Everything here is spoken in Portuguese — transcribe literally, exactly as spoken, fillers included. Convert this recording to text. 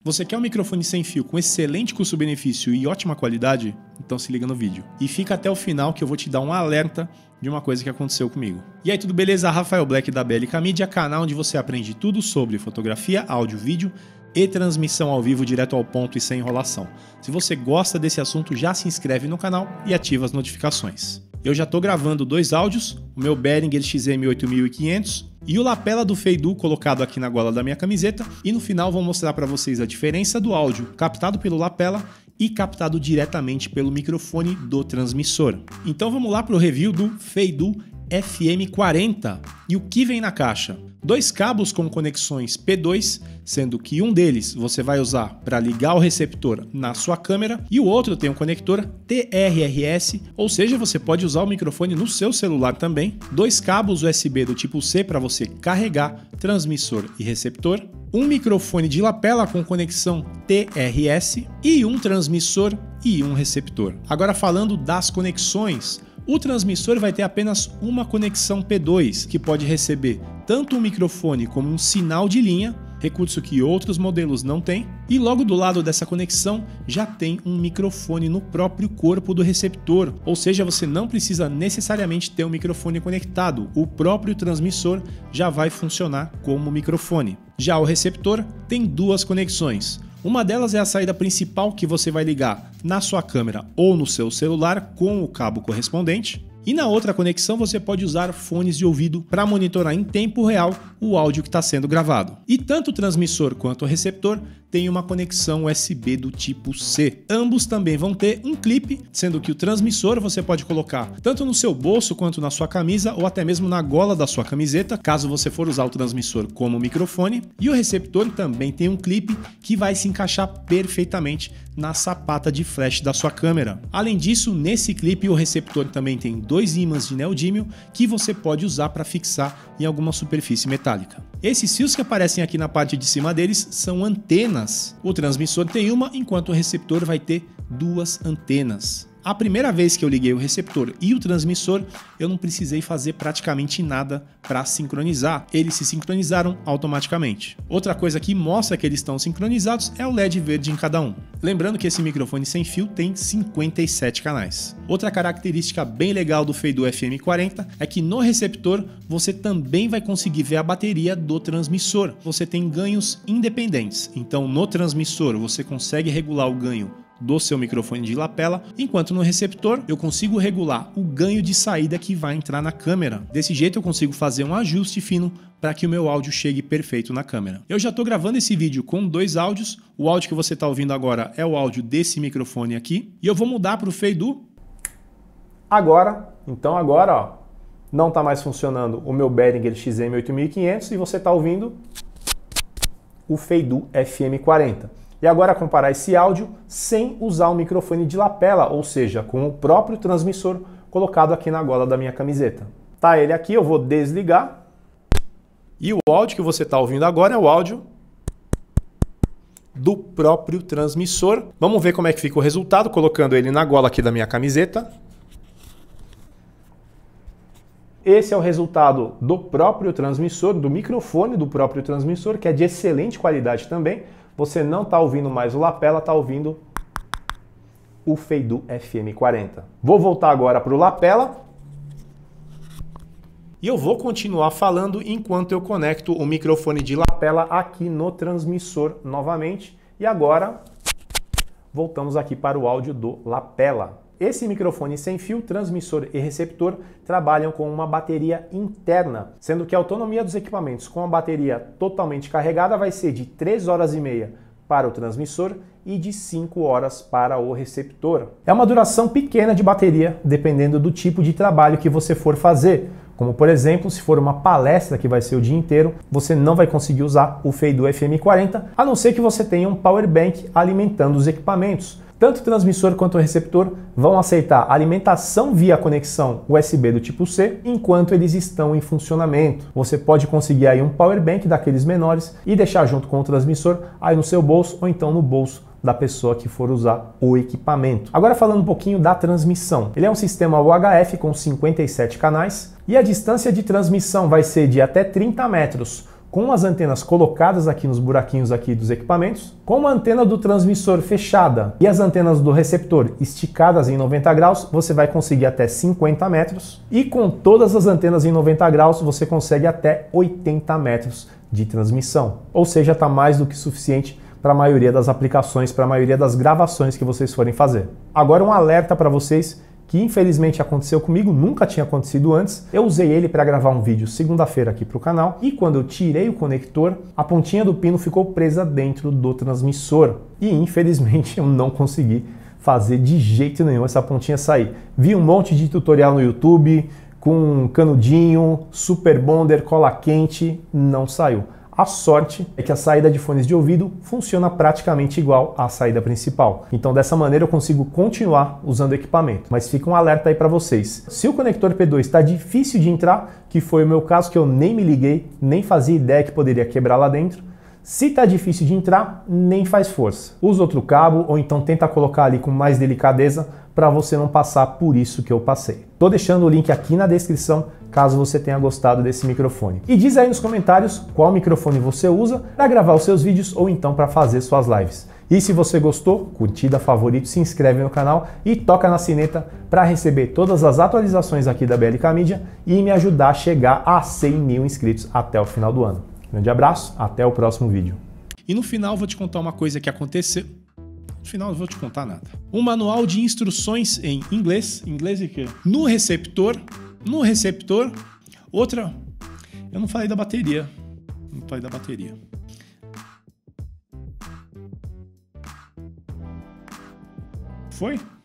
Você quer um microfone sem fio com excelente custo-benefício e ótima qualidade? Então se liga no vídeo. E fica até o final que eu vou te dar um alerta de uma coisa que aconteceu comigo. E aí, tudo beleza? Rafael Black da B L K Media, canal onde você aprende tudo sobre fotografia, áudio, vídeo e transmissão ao vivo direto ao ponto e sem enrolação. Se você gosta desse assunto, já se inscreve no canal e ativa as notificações. Eu já estou gravando dois áudios, o meu Behringer X M oito mil e quinhentos e o lapela do Feidu colocado aqui na gola da minha camiseta, e no final vou mostrar para vocês a diferença do áudio captado pelo lapela e captado diretamente pelo microfone do transmissor. Então vamos lá para o review do Feidu F M quarenta e o que vem na caixa. Dois cabos com conexões P dois, sendo que um deles você vai usar para ligar o receptor na sua câmera e o outro tem um conector T R R S, ou seja, você pode usar o microfone no seu celular também. Dois cabos U S B do tipo C para você carregar transmissor e receptor. Um microfone de lapela com conexão T R S e um transmissor e um receptor. Agora falando das conexões, o transmissor vai ter apenas uma conexão P dois, que pode receber tanto um microfone como um sinal de linha, recurso que outros modelos não têm, e logo do lado dessa conexão já tem um microfone no próprio corpo do receptor, ou seja, você não precisa necessariamente ter um microfone conectado, o próprio transmissor já vai funcionar como microfone. Já o receptor tem duas conexões. Uma delas é a saída principal que você vai ligar na sua câmera ou no seu celular com o cabo correspondente. E na outra conexão você pode usar fones de ouvido para monitorar em tempo real o áudio que está sendo gravado. E tanto o transmissor quanto o receptor tem uma conexão U S B do tipo C. Ambos também vão ter um clipe, sendo que o transmissor você pode colocar tanto no seu bolso quanto na sua camisa ou até mesmo na gola da sua camiseta, caso você for usar o transmissor como microfone. E o receptor também tem um clipe que vai se encaixar perfeitamente na sapata de flash da sua câmera. Além disso, nesse clipe o receptor também tem dois ímãs de neodímio que você pode usar para fixar em alguma superfície metálica. Esses fios que aparecem aqui na parte de cima deles são antenas. O transmissor tem uma, enquanto o receptor vai ter duas antenas. A primeira vez que eu liguei o receptor e o transmissor, eu não precisei fazer praticamente nada para sincronizar. Eles se sincronizaram automaticamente. Outra coisa que mostra que eles estão sincronizados é o L E D verde em cada um. Lembrando que esse microfone sem fio tem cinquenta e sete canais. Outra característica bem legal do Feidu F M quarenta é que no receptor você também vai conseguir ver a bateria do transmissor. Você tem ganhos independentes. Então no transmissor você consegue regular o ganho do seu microfone de lapela, enquanto no receptor eu consigo regular o ganho de saída que vai entrar na câmera. Desse jeito eu consigo fazer um ajuste fino para que o meu áudio chegue perfeito na câmera. Eu já estou gravando esse vídeo com dois áudios. O áudio que você está ouvindo agora é o áudio desse microfone aqui, e eu vou mudar para o Feidu agora. Então agora, ó, não está mais funcionando o meu Behringer X M oito mil e quinhentos e você está ouvindo o Feidu F M quarenta. E agora comparar esse áudio sem usar o microfone de lapela, ou seja, com o próprio transmissor colocado aqui na gola da minha camiseta. Tá ele aqui, eu vou desligar. E o áudio que você está ouvindo agora é o áudio do próprio transmissor. Vamos ver como é que fica o resultado, colocando ele na gola aqui da minha camiseta. Esse é o resultado do próprio transmissor, do microfone do próprio transmissor, que é de excelente qualidade também. Você não está ouvindo mais o lapela, está ouvindo o Feidu F M quarenta. Vou voltar agora para o lapela. E eu vou continuar falando enquanto eu conecto o microfone de lapela aqui no transmissor novamente. E agora voltamos aqui para o áudio do lapela. Esse microfone sem fio, transmissor e receptor trabalham com uma bateria interna, sendo que a autonomia dos equipamentos com a bateria totalmente carregada vai ser de três horas e meia para o transmissor e de cinco horas para o receptor. É uma duração pequena de bateria, dependendo do tipo de trabalho que você for fazer. Como, por exemplo, se for uma palestra que vai ser o dia inteiro, você não vai conseguir usar o Feidu F M quarenta, a não ser que você tenha um power bank alimentando os equipamentos. Tanto o transmissor quanto o receptor vão aceitar alimentação via conexão U S B do tipo C enquanto eles estão em funcionamento. Você pode conseguir aí um power bank daqueles menores e deixar junto com o transmissor aí no seu bolso ou então no bolso da pessoa que for usar o equipamento. Agora falando um pouquinho da transmissão. Ele é um sistema U H F com cinquenta e sete canais e a distância de transmissão vai ser de até trinta metros, com as antenas colocadas aqui nos buraquinhos aqui dos equipamentos, com a antena do transmissor fechada e as antenas do receptor esticadas em noventa graus, você vai conseguir até cinquenta metros, e com todas as antenas em noventa graus, você consegue até oitenta metros de transmissão. Ou seja, está mais do que suficiente para a maioria das aplicações, para a maioria das gravações que vocês forem fazer. Agora um alerta para vocês que infelizmente aconteceu comigo, nunca tinha acontecido antes. Eu usei ele para gravar um vídeo segunda-feira aqui para o canal, e quando eu tirei o conector, a pontinha do pino ficou presa dentro do transmissor, e infelizmente eu não consegui fazer de jeito nenhum essa pontinha sair. Vi um monte de tutorial no YouTube com canudinho, super bonder, cola quente, não saiu. A sorte é que a saída de fones de ouvido funciona praticamente igual à saída principal. Então dessa maneira eu consigo continuar usando o equipamento. Mas fica um alerta aí para vocês. Se o conector P dois está difícil de entrar, que foi o meu caso, que eu nem me liguei, nem fazia ideia que poderia quebrar lá dentro, se está difícil de entrar, nem faz força. Usa outro cabo ou então tenta colocar ali com mais delicadeza para você não passar por isso que eu passei. Tô deixando o link aqui na descrição caso você tenha gostado desse microfone. E diz aí nos comentários qual microfone você usa para gravar os seus vídeos ou então para fazer suas lives. E se você gostou, curtida, favorito, se inscreve no canal e toca na sineta para receber todas as atualizações aqui da B L K Media e me ajudar a chegar a cem mil inscritos até o final do ano. Grande abraço, até o próximo vídeo. E no final vou te contar uma coisa que aconteceu. No final não vou te contar nada. Um manual de instruções em inglês. Inglês e quê? No receptor. No receptor. Outra. Eu não falei da bateria. Não falei da bateria. Foi?